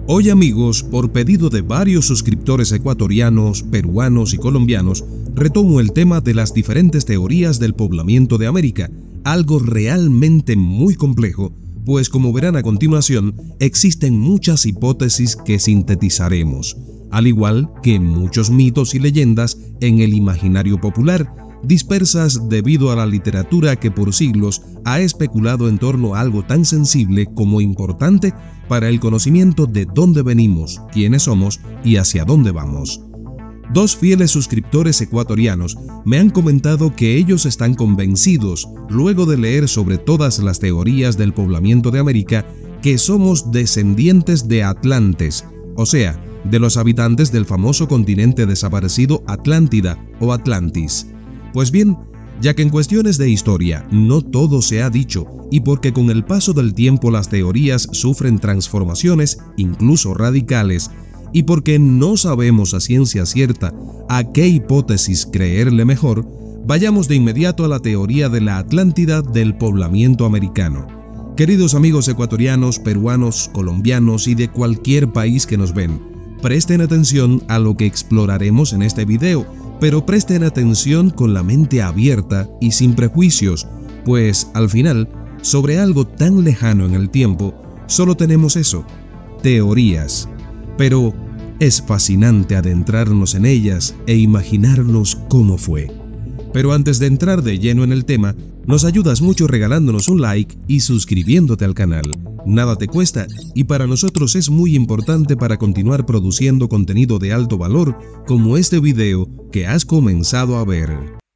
Hoy, amigos, por pedido de varios suscriptores ecuatorianos, peruanos y colombianos, retomo el tema de las diferentes teorías del poblamiento de América, algo realmente muy complejo, pues como verán a continuación, existen muchas hipótesis que sintetizaremos, al igual que muchos mitos y leyendas en el imaginario popular, dispersas debido a la literatura que por siglos ha especulado en torno a algo tan sensible como importante para el conocimiento de dónde venimos, quiénes somos y hacia dónde vamos. Dos fieles suscriptores ecuatorianos me han comentado que ellos están convencidos, luego de leer sobre todas las teorías del poblamiento de América, que somos descendientes de atlantes, o sea, de los habitantes del famoso continente desaparecido Atlántida o Atlantis. Pues bien, ya que en cuestiones de historia no todo se ha dicho y porque con el paso del tiempo las teorías sufren transformaciones, incluso radicales, y porque no sabemos a ciencia cierta a qué hipótesis creerle mejor, vayamos de inmediato a la teoría de la Atlántida del poblamiento americano. Queridos amigos ecuatorianos, peruanos, colombianos y de cualquier país que nos ven, presten atención a lo que exploraremos en este video, pero presten atención con la mente abierta y sin prejuicios, pues al final, sobre algo tan lejano en el tiempo, solo tenemos eso, teorías. Pero es fascinante adentrarnos en ellas e imaginarnos cómo fue. Pero antes de entrar de lleno en el tema, nos ayudas mucho regalándonos un like y suscribiéndote al canal. Nada te cuesta y para nosotros es muy importante para continuar produciendo contenido de alto valor como este video que has comenzado a ver.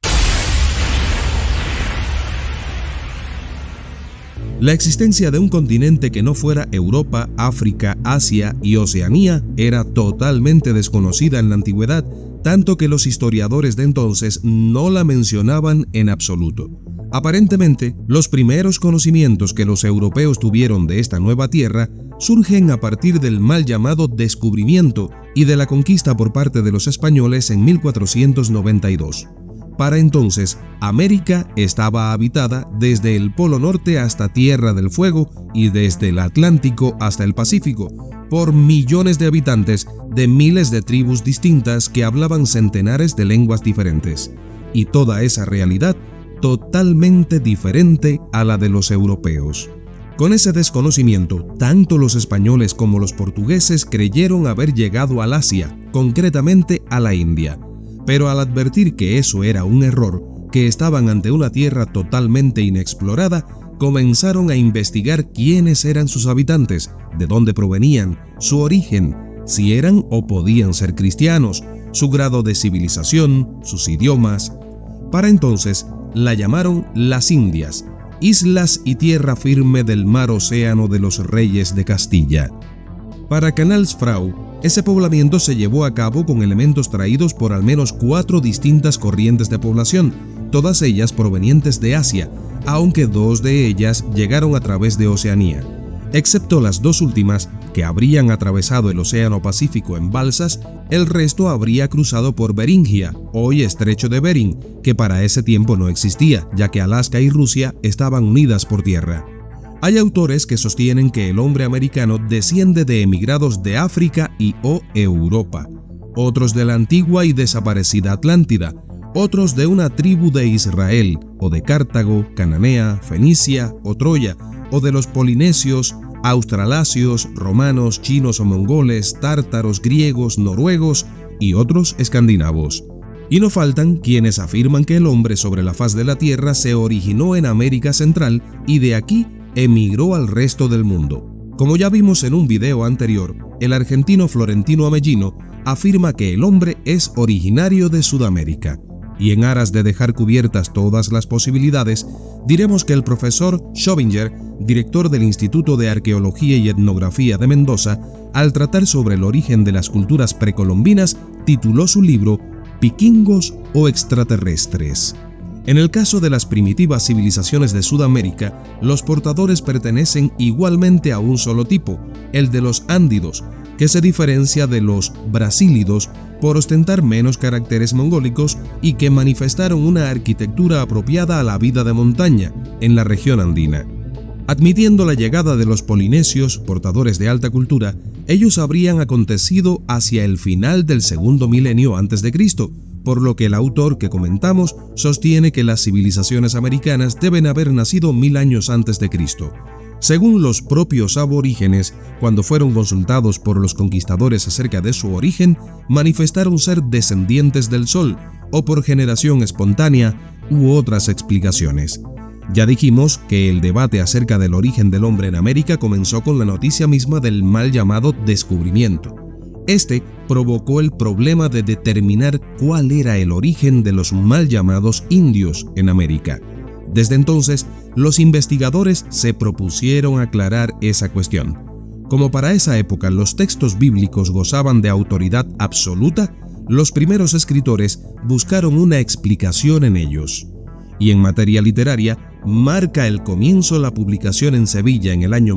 La existencia de un continente que no fuera Europa, África, Asia y Oceanía era totalmente desconocida en la antigüedad, tanto que los historiadores de entonces no la mencionaban en absoluto. Aparentemente, los primeros conocimientos que los europeos tuvieron de esta nueva tierra surgen a partir del mal llamado descubrimiento y de la conquista por parte de los españoles en 1492. Para entonces, América estaba habitada desde el Polo Norte hasta Tierra del Fuego y desde el Atlántico hasta el Pacífico, por millones de habitantes de miles de tribus distintas que hablaban centenares de lenguas diferentes. Y toda esa realidad totalmente diferente a la de los europeos. Con ese desconocimiento, tanto los españoles como los portugueses creyeron haber llegado al Asia, concretamente a la India. Pero al advertir que eso era un error, que estaban ante una tierra totalmente inexplorada, comenzaron a investigar quiénes eran sus habitantes, de dónde provenían, su origen, si eran o podían ser cristianos, su grado de civilización, sus idiomas. Para entonces, la llamaron las Indias, islas y tierra firme del mar océano de los reyes de Castilla. Para Canals Frau, ese poblamiento se llevó a cabo con elementos traídos por al menos 4 distintas corrientes de población, todas ellas provenientes de Asia, aunque 2 de ellas llegaron a través de Oceanía. Excepto las 2 últimas, que habrían atravesado el Océano Pacífico en balsas, el resto habría cruzado por Beringia, hoy Estrecho de Bering, que para ese tiempo no existía, ya que Alaska y Rusia estaban unidas por tierra. Hay autores que sostienen que el hombre americano desciende de emigrados de África y o Europa, otros de la antigua y desaparecida Atlántida, otros de una tribu de Israel, o de Cartago, Cananea, Fenicia o Troya, o de los polinesios, australasios, romanos, chinos o mongoles, tártaros, griegos, noruegos y otros escandinavos. Y no faltan quienes afirman que el hombre sobre la faz de la Tierra se originó en América Central y de aquí emigró al resto del mundo. Como ya vimos en un video anterior, el argentino Florentino Amellino afirma que el hombre es originario de Sudamérica. Y en aras de dejar cubiertas todas las posibilidades, diremos que el profesor Schobinger, director del Instituto de Arqueología y Etnografía de Mendoza, al tratar sobre el origen de las culturas precolombinas, tituló su libro «Vikingos o extraterrestres». En el caso de las primitivas civilizaciones de Sudamérica, los portadores pertenecen igualmente a un solo tipo, el de los ándidos, que se diferencia de los brasílidos por ostentar menos caracteres mongólicos y que manifestaron una arquitectura apropiada a la vida de montaña en la región andina. Admitiendo la llegada de los polinesios, portadores de alta cultura, ellos habrían acontecido hacia el final del segundo milenio antes de Cristo, por lo que el autor que comentamos sostiene que las civilizaciones americanas deben haber nacido 1000 años antes de Cristo. Según los propios aborígenes, cuando fueron consultados por los conquistadores acerca de su origen, manifestaron ser descendientes del Sol, o por generación espontánea, u otras explicaciones. Ya dijimos que el debate acerca del origen del hombre en América comenzó con la noticia misma del mal llamado descubrimiento. Este provocó el problema de determinar cuál era el origen de los mal llamados indios en América. Desde entonces, los investigadores se propusieron aclarar esa cuestión. Como para esa época los textos bíblicos gozaban de autoridad absoluta, los primeros escritores buscaron una explicación en ellos. Y en materia literaria, marca el comienzo la publicación en Sevilla en el año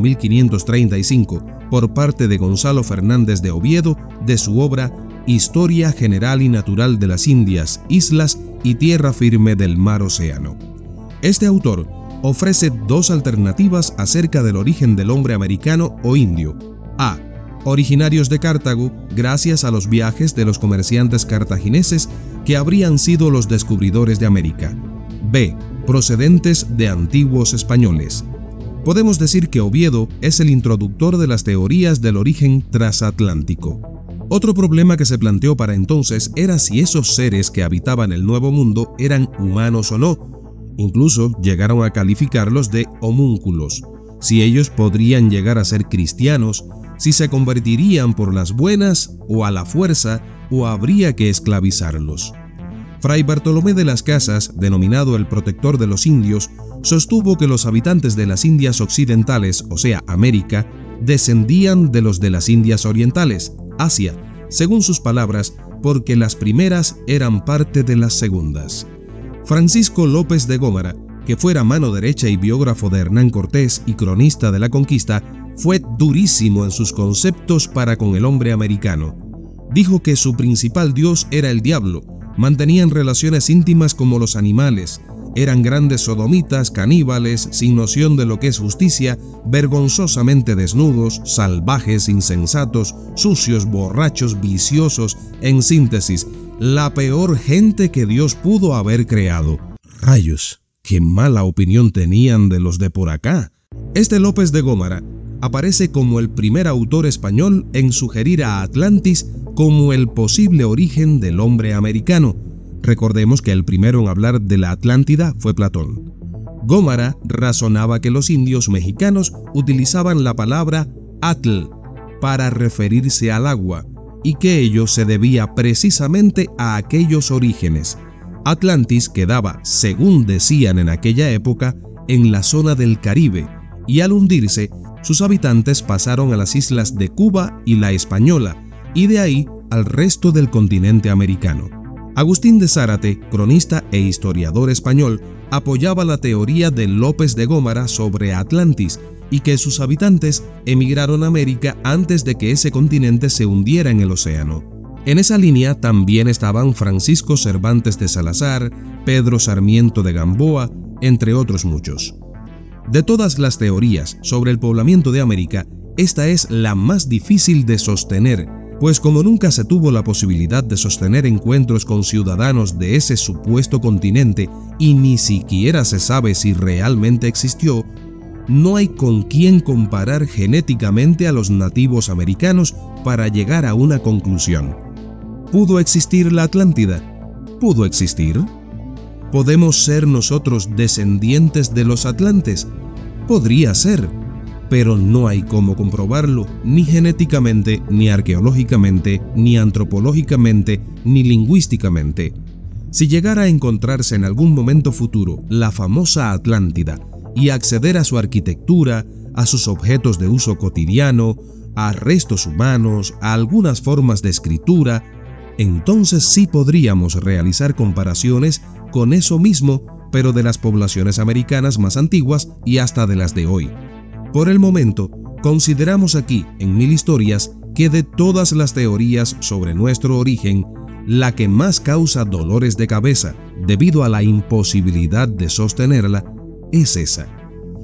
1535 por parte de Gonzalo Fernández de Oviedo de su obra Historia General y Natural de las Indias, Islas y Tierra Firme del Mar Océano. Este autor ofrece dos alternativas acerca del origen del hombre americano o indio. A. Originarios de Cartago gracias a los viajes de los comerciantes cartagineses que habrían sido los descubridores de América. B. Procedentes de antiguos españoles. Podemos decir que Oviedo es el introductor de las teorías del origen transatlántico. Otro problema que se planteó para entonces era si esos seres que habitaban el Nuevo Mundo eran humanos o no. Incluso llegaron a calificarlos de homúnculos, si ellos podrían llegar a ser cristianos, si se convertirían por las buenas o a la fuerza, o habría que esclavizarlos. Fray Bartolomé de las Casas, denominado el protector de los indios, sostuvo que los habitantes de las Indias Occidentales, o sea, América, descendían de los de las Indias Orientales, Asia, según sus palabras, porque las primeras eran parte de las segundas. Francisco López de Gómara, que fuera mano derecha y biógrafo de Hernán Cortés y cronista de la conquista, fue durísimo en sus conceptos para con el hombre americano. Dijo que su principal dios era el diablo, mantenían relaciones íntimas como los animales, eran grandes sodomitas, caníbales, sin noción de lo que es justicia, vergonzosamente desnudos, salvajes, insensatos, sucios, borrachos, viciosos, en síntesis, la peor gente que Dios pudo haber creado. ¡Rayos! ¡Qué mala opinión tenían de los de por acá! Este López de Gómara aparece como el primer autor español en sugerir a Atlantis como el posible origen del hombre americano. Recordemos que el primero en hablar de la Atlántida fue Platón. Gómara razonaba que los indios mexicanos utilizaban la palabra atl para referirse al agua, y que ello se debía precisamente a aquellos orígenes. Atlantis quedaba, según decían en aquella época, en la zona del Caribe, y al hundirse, sus habitantes pasaron a las islas de Cuba y la Española, y de ahí al resto del continente americano. Agustín de Zárate, cronista e historiador español, apoyaba la teoría de López de Gómara sobre Atlantis y que sus habitantes emigraron a América antes de que ese continente se hundiera en el océano. En esa línea también estaban Francisco Cervantes de Salazar, Pedro Sarmiento de Gamboa, entre otros muchos. De todas las teorías sobre el poblamiento de América, esta es la más difícil de sostener, pues como nunca se tuvo la posibilidad de sostener encuentros con ciudadanos de ese supuesto continente y ni siquiera se sabe si realmente existió, no hay con quién comparar genéticamente a los nativos americanos para llegar a una conclusión. ¿Pudo existir la Atlántida? ¿Pudo existir? ¿Podemos ser nosotros descendientes de los atlantes? Podría ser, pero no hay cómo comprobarlo, ni genéticamente, ni arqueológicamente, ni antropológicamente, ni lingüísticamente. Si llegara a encontrarse en algún momento futuro la famosa Atlántida y acceder a su arquitectura, a sus objetos de uso cotidiano, a restos humanos, a algunas formas de escritura, entonces sí podríamos realizar comparaciones con eso mismo, pero de las poblaciones americanas más antiguas y hasta de las de hoy. Por el momento, consideramos aquí, en Mil Historias, que de todas las teorías sobre nuestro origen, la que más causa dolores de cabeza, debido a la imposibilidad de sostenerla, es esa.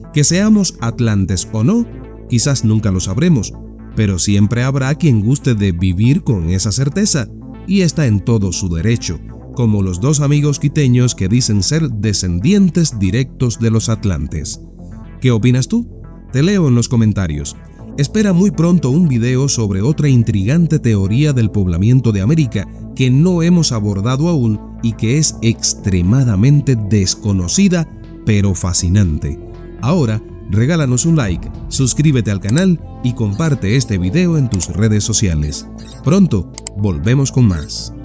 Que seamos atlantes o no, quizás nunca lo sabremos, pero siempre habrá quien guste de vivir con esa certeza, y está en todo su derecho, como los dos amigos quiteños que dicen ser descendientes directos de los atlantes. ¿Qué opinas tú? Te leo en los comentarios. Espera muy pronto un video sobre otra intrigante teoría del poblamiento de América que no hemos abordado aún y que es extremadamente desconocida, pero fascinante. Ahora, regálanos un like, suscríbete al canal y comparte este video en tus redes sociales. Pronto, volvemos con más.